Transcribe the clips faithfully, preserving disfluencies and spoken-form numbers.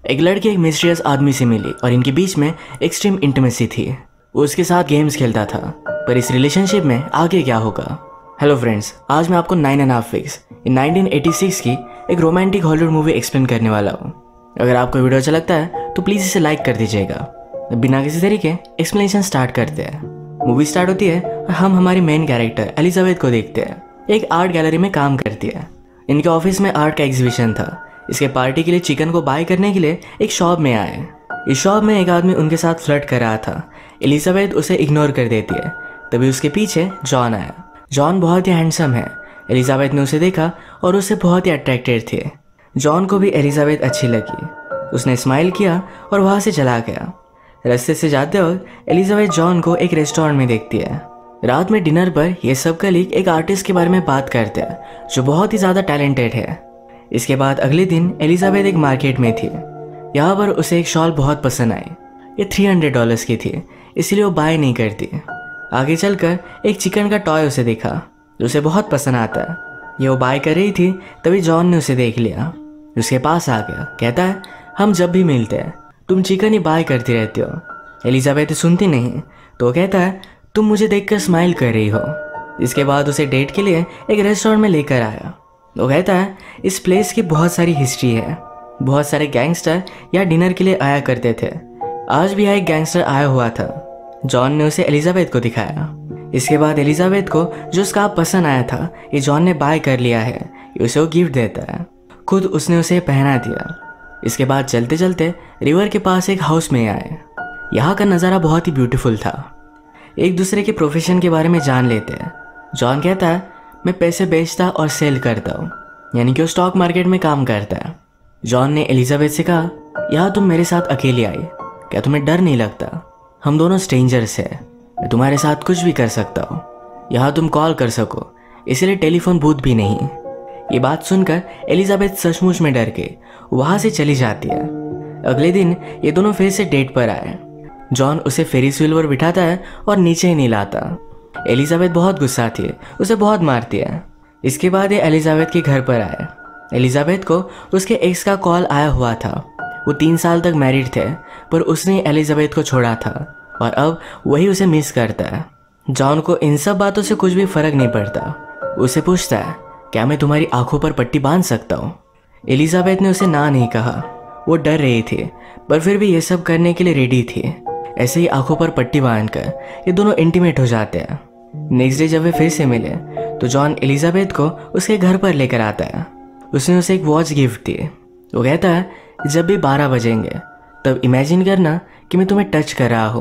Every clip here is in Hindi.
एक लड़की एक मिस्टीरियस आदमी से मिली और इनके बीच में एक्सट्रीम इंटीमेसी थी। वो उसके साथ गेम्स खेलता था, पर इस रिलेशनशिप में आगे क्या होगा। हेलो फ्रेंड्स, आज मैं आपको nine and half weeks in nineteen eighty six की एक रोमांटिक हॉलीवुड मूवी एक्सप्लेन करने वाला हूँ। अगर आपको वीडियो अच्छा लगता है तो प्लीज़ इसे लाइक कर दीजिएगा। बिना किसी तरीके एक्सप्लेनेशन स्टार्ट करते हैं। मूवी स्टार्ट होती है और हम हमारी मेन कैरेक्टर एलिजाबेथ को देखते हैं। एक आर्ट गैलरी में काम करती है। इनके ऑफिस में आर्ट का एग्जीबिशन था। इसके पार्टी के लिए चिकन को बाय करने के लिए एक शॉप में आए। इस शॉप में एक आदमी उनके साथ फ्लर्ट कर रहा था। एलिजाबेथ उसे इग्नोर कर देती है। तभी उसके पीछे जॉन आया। जॉन बहुत ही हैंडसम है। एलिजाबेथ ने उसे देखा और उससे बहुत ही अट्रैक्टेड थे। जॉन को भी एलिजाबेथ अच्छी लगी। उसने स्माइल किया और वहाँ से चला गया। रास्ते से जाते वक्त एलिजाबेथ जॉन को एक रेस्टोरेंट में देखती है। रात में डिनर पर ये सब कलीग एक आर्टिस्ट के बारे में बात करते हैं जो बहुत ही ज़्यादा टैलेंटेड है। इसके बाद अगले दिन एलिजाबेथ एक मार्केट में थी। यहाँ पर उसे एक शॉल बहुत पसंद आई। ये थ्री हंड्रेड डॉलर्स की थी, इसलिए वो बाय नहीं करती। आगे चलकर एक चिकन का टॉय उसे देखा जो उसे बहुत पसंद आता है। ये वो बाय कर रही थी, तभी जॉन ने उसे देख लिया। उसके पास आ गया, कहता है हम जब भी मिलते हैं तुम चिकन ही बाय करती रहती हो। एलिजाबेथ सुनती नहीं तो कहता है तुम मुझे देखकर स्माइल कर रही हो। इसके बाद उसे डेट के लिए एक रेस्टोरेंट में लेकर आया। वो कहता है इस प्लेस की बहुत सारी हिस्ट्री है। बहुत सारे गैंगस्टर यहाँ डिनर के लिए आया करते थे। आज भी यहाँ एक गैंगस्टर आया हुआ था। जॉन ने उसे एलिजाबेथ को दिखाया। इसके बाद एलिजाबेथ को जो स्कार्फ पसंद आया था ये जॉन ने बाय कर लिया है। ये उसे वो गिफ्ट देता है। खुद उसने उसे पहना दिया। इसके बाद चलते चलते रिवर के पास एक हाउस में आए। यहाँ का नज़ारा बहुत ही ब्यूटीफुल था। एक दूसरे के प्रोफेशन के बारे में जान लेते हैं। जॉन कहता है मैं पैसे बेचता और सेल करता हूँ, यानी कि वो स्टॉक मार्केट में काम करता है। जॉन ने एलिजाबेथ से कहा यहाँ तुम मेरे साथ अकेली आई, क्या तुम्हें डर नहीं लगता? हम दोनों स्ट्रेंजर्स हैं, मैं तुम्हारे साथ कुछ भी कर सकता हूँ। यहाँ तुम कॉल कर सको, इसलिए टेलीफोन बूथ भी नहीं। ये बात सुनकर एलिजाबेथ सचमुच में डर के वहाँ से चली जाती है। अगले दिन ये दोनों फिर से डेट पर आए। जॉन उसे फेरिस व्हील पर बिठाता है और नीचे ही नहीं लाता। एलिजाबेथ बहुत गुस्सा थी, उसे बहुत मारती है। इसके बाद ये एलिजाबेथ के घर पर आए। एलिजाबेथ को उसके एक्स का कॉल आया हुआ था। वो तीन साल तक मैरिड थे, पर उसने एलिजाबेथ को छोड़ा था और अब वही उसे मिस करता है। जॉन को इन सब बातों से कुछ भी फर्क नहीं पड़ता। उसे पूछता है क्या मैं तुम्हारी आंखों पर पट्टी बांध सकता हूँ? एलिजाबेथ ने उसे ना नहीं कहा। वो डर रही थी, पर फिर भी ये सब करने के लिए रेडी थी। ऐसे ही आंखों पर पट्टी बांधकर ये दोनों इंटीमेट हो जाते हैं। नेक्स्ट डे जब वे फिर से मिले तो जॉन एलिजाबेथ को उसके घर पर लेकर आता है। उसने उसे एक वॉच गिफ्ट दी। वो कहता है जब भी बारह बजेंगे तब इमेजिन करना कि मैं तुम्हें टच कर रहा हूँ,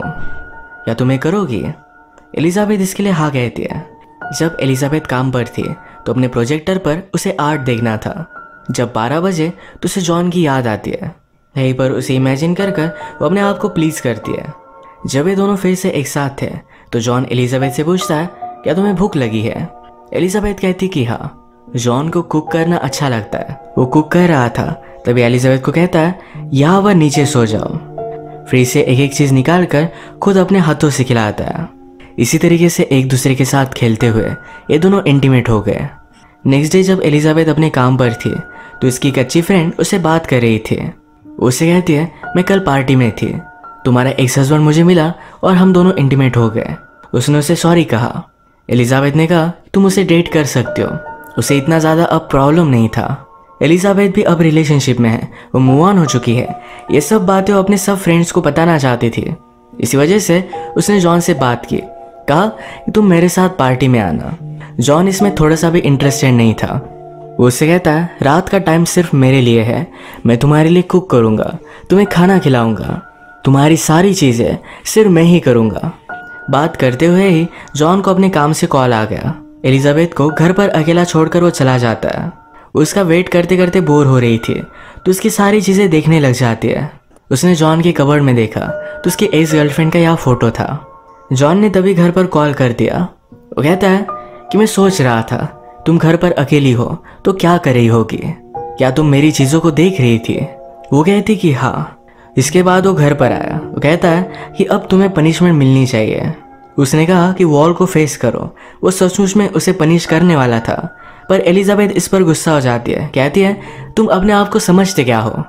या तुम्हें करोगी? एलिजाबेथ इसके लिए हाँ कहती है। जब एलिजाबेथ काम पर थी तो अपने प्रोजेक्टर पर उसे आर्ट देखना था। जब बारह बजे तो उसे जॉन की याद आती है। यहीं पर उसे इमेजिन कर कर वो अपने आप को प्लीज करती है। जब ये दोनों फिर से एक साथ थे तो जॉन एलिजाबेथ से पूछता है क्या तुम्हें भूख लगी है? एलिजाबेथ कहती कि हाँ। जॉन को कुक करना अच्छा लगता है। वो कुक कर रहा था, तभी एलिजाबेथ को कहता है यहाँ वह नीचे सो जाओ। फ्रिज से एक एक चीज़ निकाल कर खुद अपने हाथों से खिलाता है। इसी तरीके से एक दूसरे के साथ खेलते हुए ये दोनों इंटीमेट हो गए। नेक्स्ट डे जब एलिजाबेथ अपने काम पर थी तो इसकी एक अच्छी फ्रेंड उससे बात कर रही थी। उससे कहती है मैं कल पार्टी में थी, तुम्हारा एक्स हस्बैंड मुझे मिला और हम दोनों इंटीमेट हो गए। उसने उसे सॉरी कहा। एलिजाबेथ ने कहा तुम उसे डेट कर सकते हो, उसे इतना ज़्यादा अब प्रॉब्लम नहीं था। एलिजाबेथ भी अब रिलेशनशिप में है, वो मूव ऑन हो चुकी है। ये सब बातें वो अपने सब फ्रेंड्स को बताना चाहती थी। इसी वजह से उसने जॉन से बात की, कहा कि तुम मेरे साथ पार्टी में आना। जॉन इसमें थोड़ा सा भी इंटरेस्टेड नहीं था। वो उससे कहता है रात का टाइम सिर्फ मेरे लिए है, मैं तुम्हारे लिए कुक करूँगा, तुम्हें खाना खिलाऊँगा, तुम्हारी सारी चीज़ें सिर्फ मैं ही करूँगा। बात करते हुए ही जॉन को अपने काम से कॉल आ गया। एलिजाबेथ को घर पर अकेला छोड़कर वो चला जाता है। उसका वेट करते करते बोर हो रही थी तो उसकी सारी चीज़ें देखने लग जाती है। उसने जॉन के कबर्ड में देखा तो उसकी एक्स गर्लफ्रेंड का यहाँ फोटो था। जॉन ने तभी घर पर कॉल कर दिया। वो कहता है कि मैं सोच रहा था तुम घर पर अकेली हो तो क्या कर रही होगी, क्या तुम मेरी चीज़ों को देख रही थी? वो कहती कि हाँ। इसके बाद वो घर पर आया। वो कहता है कि अब तुम्हें पनिशमेंट मिलनी चाहिए। उसने कहा कि वॉल को फेस करो। वो सचमुच में उसे पनिश करने वाला था, पर एलिजाबेथ इस पर गुस्सा हो जाती है। कहती है तुम अपने आप को समझते क्या हो?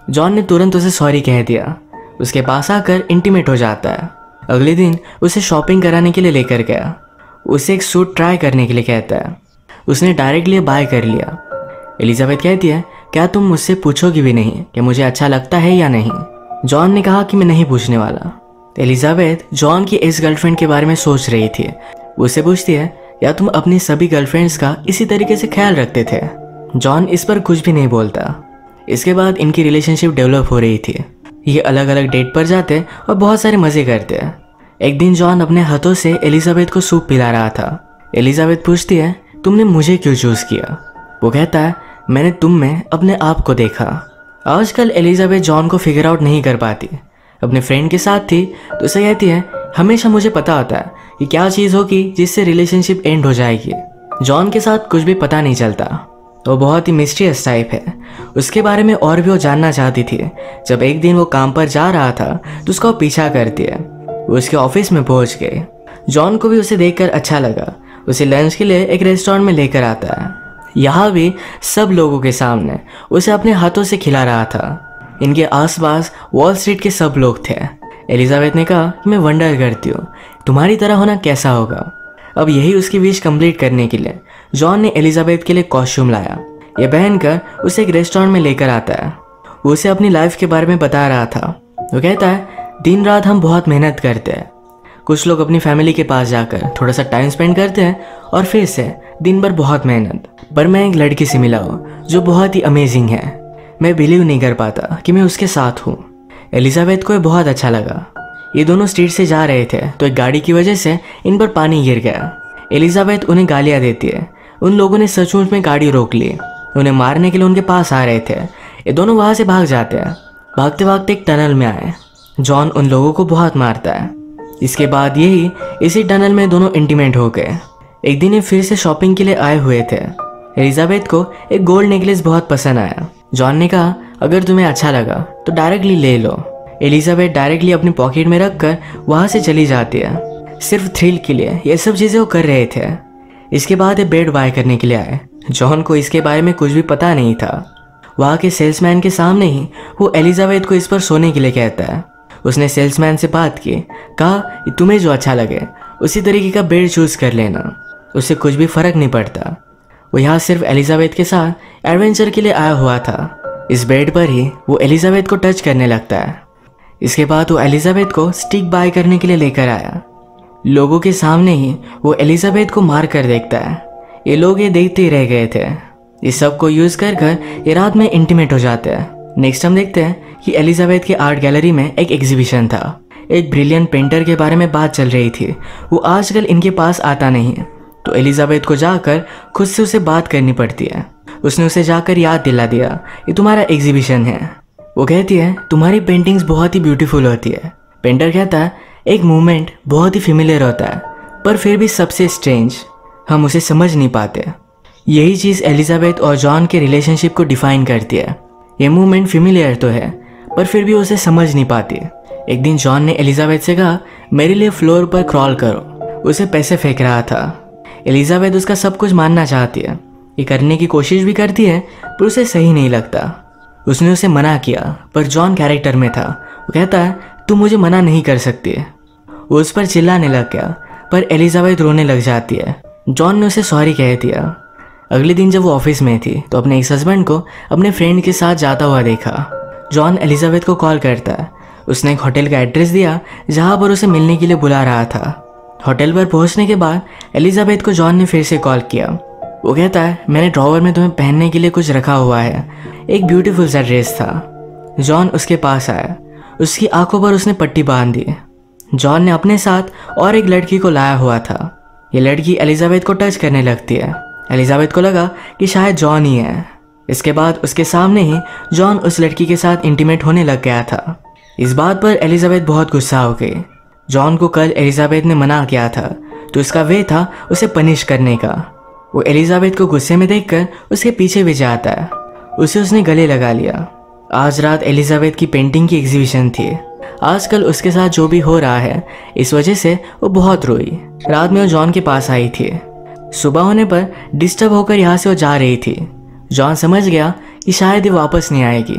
जॉन ने तुरंत उसे सॉरी कह दिया। उसके पास आकर इंटीमेट हो जाता है। अगले दिन उसे शॉपिंग कराने के लिए लेकर गया। उसे एक सूट ट्राई करने के लिए कहता है। उसने डायरेक्टली बाय कर लिया। एलिजाबेथ कहती है, क्या तुम मुझसे पूछोगी भी नहीं कि मुझे अच्छा लगता है या नहीं? जॉन ने कहा कि मैं नहीं पूछने वाला। एलिजाबेथ जॉन की एक्स गर्लफ्रेंड के बारे में सोच रही थी। उससे पूछती है, या तुम अपनी सभी गर्लफ्रेंड्स का इसी तरीके से ख्याल रखते थे? जॉन इस पर कुछ भी नहीं बोलता। इसके बाद इनकी रिलेशनशिप डेवलप हो रही थी। ये अलग अलग डेट पर जाते और बहुत सारे मज़े करते। एक दिन जॉन अपने हाथों से एलिजाबेथ को सूप पिला रहा था। एलिजाबेथ पूछती है, तुमने मुझे क्यों चूज़ किया? वो कहता है, मैंने तुम में अपने आप को देखा। आजकल एलिजाबेथ जॉन को फिगर आउट नहीं कर पाती। अपने फ्रेंड के साथ थी तो उसे कहती है, हमेशा मुझे पता होता है कि क्या चीज़ होगी जिससे रिलेशनशिप एंड हो जाएगी। जॉन के साथ कुछ भी पता नहीं चलता। वो बहुत ही मिस्टीरियस टाइप है। उसके बारे में और भी वो जानना चाहती थी। जब एक दिन वो काम पर जा रहा था तो उसका वो पीछा करती है। वो उसके ऑफिस में पहुंच गए। जॉन को भी उसे देखकर अच्छा लगा। उसे लंच के लिए एक रेस्टोरेंट में लेकर आता है। यहाँ भी सब लोगों के सामने उसे अपने हाथों से खिला रहा था। इनके आसपास वॉल स्ट्रीट के सब लोग थे। एलिजाबेथ ने कहा कि मैं वंडर करती हूँ तुम्हारी तरह होना कैसा होगा। अब यही उसकी विश कंप्लीट करने के लिए जॉन ने एलिजाबेथ के लिए कॉस्ट्यूम लाया। ये पहनकर उसे एक रेस्टोरेंट में लेकर आता है। वो उसे अपनी लाइफ के बारे में बता रहा था। वो कहता है, दिन रात हम बहुत मेहनत करते हैं। कुछ लोग अपनी फैमिली के पास जाकर थोड़ा सा टाइम स्पेंड करते हैं और फिर से दिन भर बहुत मेहनत। पर मैं एक लड़की से मिला हूँ जो बहुत ही अमेजिंग है। मैं बिलीव नहीं कर पाता कि मैं उसके साथ हूँ। एलिजाबेथ को ये बहुत अच्छा लगा। ये दोनों स्ट्रीट से जा रहे थे तो एक गाड़ी की वजह से इन पर पानी गिर गया। एलिजाबेथ उन्हें गालियाँ देती है। उन लोगों ने सचमुच में गाड़ी रोक ली। उन्हें मारने के लिए उनके पास आ रहे थे। ये दोनों वहाँ से भाग जाते हैं। भागते भागते एक टनल में आए। जॉन उन लोगों को बहुत मारता है। इसके बाद यही इसी टनल में दोनों इंटीमेट हो गए। एक दिन ये फिर से शॉपिंग के लिए आए हुए थे। एलिजाबेथ को एक गोल्ड नेकलेस बहुत पसंद आया। जॉन ने कहा, अगर तुम्हें अच्छा लगा तो डायरेक्टली ले लो। एलिजाबेथ डायरेक्टली अपनी पॉकेट में रखकर वहाँ से चली जाती है। सिर्फ थ्रिल के लिए ये सब चीज़ें वो कर रहे थे। इसके बाद ये बेड बाय करने के लिए आए। जॉन को इसके बारे में कुछ भी पता नहीं था। वहाँ के सेल्समैन के सामने ही वो एलिजाबेथ को इस पर सोने के लिए कहता है। उसने सेल्समैन से बात की, कहा तुम्हें जो अच्छा लगे उसी तरीके का बेड चूज़ कर लेना, उससे कुछ भी फ़र्क नहीं पड़ता। वो यहाँ सिर्फ एलिजाबेथ के साथ एडवेंचर के लिए आया हुआ था। इस बेड पर ही वो एलिजाबेथ को टच करने लगता है। इसके बाद वो एलिजाबेथ को स्टिक बाय करने के लिए लेकर आया। लोगों के सामने ही वो एलिजाबेथ को मार कर देखता है। ये लोग ये देखते ही रह गए थे। इस सब को यूज़ कर कर ये रात में इंटीमेट हो जाते हैं। नेक्स्ट हम देखते हैं कि एलिजाबेथ के आर्ट गैलरी में एक एग्जीबिशन था। एक ब्रिलियंट पेंटर के बारे में बात चल रही थी। वो आजकल इनके पास आता नहीं है तो एलिजाबेथ को जाकर खुद से उसे बात करनी पड़ती है। उसने उसे जाकर याद दिला दिया, ये तुम्हारा एग्जीबिशन है। वो कहती है, तुम्हारी पेंटिंग्स बहुत ही ब्यूटीफुल होती है। पेंटर कहता है, एक मूवमेंट बहुत ही फेमिलियर होता है पर फिर भी सबसे स्ट्रेंज, हम उसे समझ नहीं पाते। यही चीज़ एलिजाबेथ और जॉन के रिलेशनशिप को डिफाइन करती है। ये मूवमेंट फेमिलियर तो है पर फिर भी उसे समझ नहीं पाती। एक दिन जॉन ने एलिजाबेथ से कहा, मेरे लिए फ्लोर पर क्रॉल करो। उसे पैसे फेंक रहा था। एलिजाबेथ उसका सब कुछ मानना चाहती है। ये करने की कोशिश भी करती है पर उसे सही नहीं लगता। उसने उसे मना किया पर जॉन कैरेक्टर में था। वो कहता है, तुम मुझे मना नहीं कर सकती। वो उस पर चिल्लाने लग गया पर एलिजाबेथ रोने लग जाती है। जॉन ने उसे सॉरी कह दिया। अगले दिन जब वो ऑफिस में थी तो अपने एक्स हस्बैंड को अपने फ्रेंड के साथ जाता हुआ देखा। जॉन एलिजाबेथ को कॉल करता है। उसने एक होटल का एड्रेस दिया जहाँ पर उसे मिलने के लिए बुला रहा था। होटल पर पहुंचने के बाद एलिजाबेथ को जॉन ने फिर से कॉल किया। वो कहता है, मैंने ड्रॉवर में तुम्हें पहनने के लिए कुछ रखा हुआ है। एक ब्यूटीफुल सा ड्रेस था। जॉन उसके पास आया। उसकी आंखों पर उसने पट्टी बांध दी। जॉन ने अपने साथ और एक लड़की को लाया हुआ था। ये लड़की एलिजाबेथ को टच करने लगती है। एलिजाबेथ को लगा कि शायद जॉन ही है। इसके बाद उसके सामने ही जॉन उस लड़की के साथ इंटीमेट होने लग गया था। इस बात पर एलिजाबेथ बहुत गुस्सा हो गई। जॉन को कल एलिजाबेथ ने मना किया था तो उसका वे था उसे पनिश करने का। वो एलिजाबेथ को गुस्से में देखकर उसके पीछे भी जाता है। उसे उसने गले लगा लिया। आज रात एलिजाबेथ की पेंटिंग की एग्जीबिशन थी। आजकल उसके साथ जो भी हो रहा है इस वजह से वो बहुत रोई। रात में वो जॉन के पास आई थी। सुबह होने पर डिस्टर्ब होकर यहाँ से वो जा रही थी। जॉन समझ गया कि शायद ये वापस नहीं आएगी।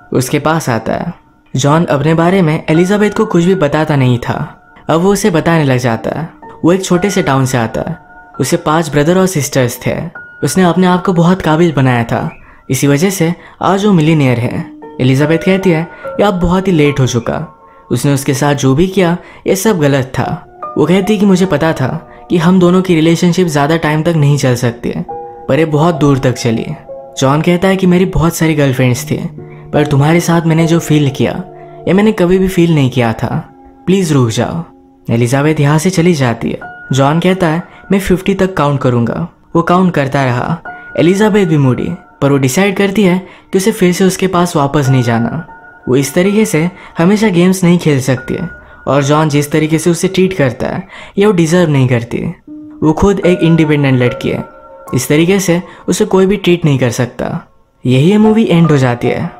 उसके पास आता है। जॉन अपने बारे में एलिजाबेथ को कुछ भी बताता नहीं था, अब वो उसे बताने लग जाता है। वो एक छोटे से टाउन से आता है, उसे पांच ब्रदर और सिस्टर्स थे। उसने अपने आप को बहुत काबिल बनाया था, इसी वजह से आज वो मिलीनियर है। एलिजाबेथ कहती है कि अब बहुत ही लेट हो चुका, उसने उसके साथ जो भी किया ये सब गलत था। वो कहती है कि मुझे पता था कि हम दोनों की रिलेशनशिप ज़्यादा टाइम तक नहीं चल सकती, पर ये बहुत दूर तक चली। जॉन कहता है कि मेरी बहुत सारी गर्लफ्रेंड्स थी, पर तुम्हारे साथ मैंने जो फील किया ये मैंने कभी भी फील नहीं किया था, प्लीज़ रुक जाओ। एलिजाबेथ यहाँ से चली जाती है। जॉन कहता है मैं फिफ्टी तक काउंट करूँगा। वो काउंट करता रहा। एलिजाबेथ भी मुड़ी, पर वो डिसाइड करती है कि उसे फिर से उसके पास वापस नहीं जाना। वो इस तरीके से हमेशा गेम्स नहीं खेल सकती है, और जॉन जिस तरीके से उसे ट्रीट करता है ये वो डिज़र्व नहीं करती। वो खुद एक इंडिपेंडेंट लड़की है, इस तरीके से उसे कोई भी ट्रीट नहीं कर सकता। यही ये मूवी एंड हो जाती है।